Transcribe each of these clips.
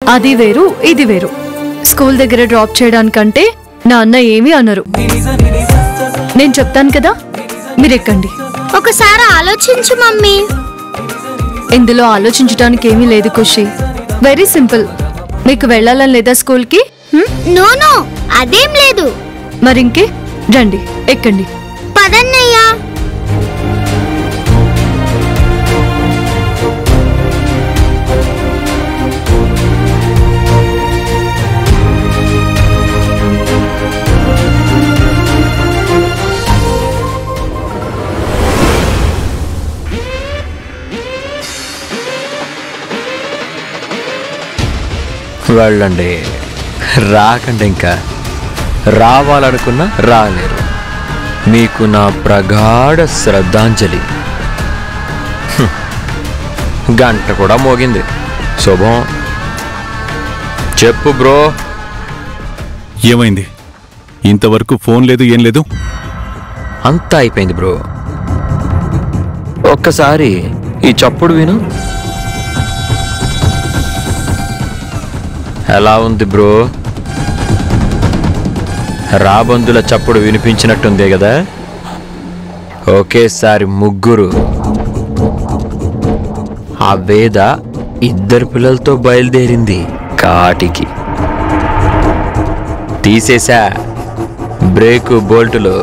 అది వేరు ఇది వేరు. స్కూల్ దగ్గర డ్రాప్ చేయడానికంటే నాన్న ఏమీ అనరు. నేను చెప్తాను కదా, మీరెక్కండి. ఒకసారి ఆలోచించు మమ్మీ. ఇందులో ఆలోచించడానికి ఏమీ లేదు ఖుషి. Very simple. మీకు వెళ్ళాలని లేదా స్కూల్కి? నో నో, అదేం లేదు. మరింకే, రండి ఎక్కండి. పదన్నయ్యా. వెళ్ళండి, రాకండి. ఇంకా రావాలనుకున్నా రాలేరు. మీకు నా ప్రగాఢ శ్రద్ధాంజలి. గంట కూడా మోగింది. శుభం. చెప్పు బ్రో. ఏమైంది? ఇంతవరకు ఫోన్ లేదు, ఏం లేదు. అంతా అయిపోయింది బ్రో. ఒక్కసారి ఈ చప్పుడు విను. ఎలా ఉంది బ్రో? రాబందుల చప్పుడు వినిపించినట్టుందే కదా? ఒకేసారి ముగ్గురు. ఆ వేద 2 పిల్లలతో బయలుదేరింది కాటికి. తీసేసా బ్రేకు బోల్టులు,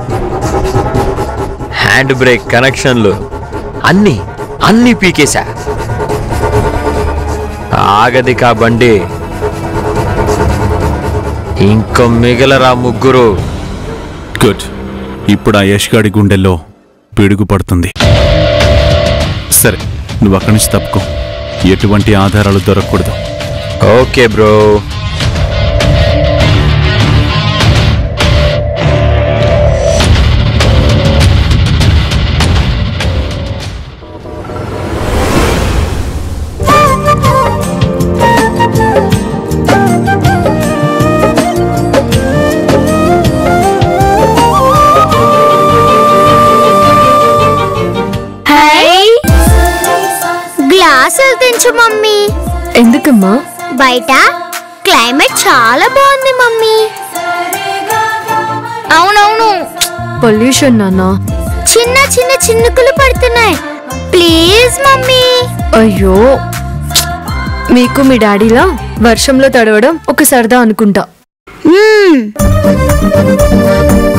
హ్యాండ్ బ్రేక్ కనెక్షన్లు అన్నీ పీకేశా. ఆగది కా బండి. ఇంకో మిగలరా ముగ్గురు. గుడ్. ఇప్పుడు ఆ యష్గాడి గుండెల్లో పిడుగు పడుతుంది. సరే, నువ్వు అక్కడి నుంచి తప్పుకో. ఎటువంటి ఆధారాలు దొరకకూడదు. Okay bro. గ్లాసులు తెంచు మమ్మీ. ఎందుకమ్మా? బయట క్లైమేట్ చాలా బాగుంది మమ్మీ. అవునవును, పొల్యూషన్ నాన్న. చిన్న చిన్న చినుకులు పడుతున్నాయి. Please mummy. అయ్యో, మీకు మీ డాడీలా వర్షంలో తడవడం ఒక సరదా అనుకుంటా.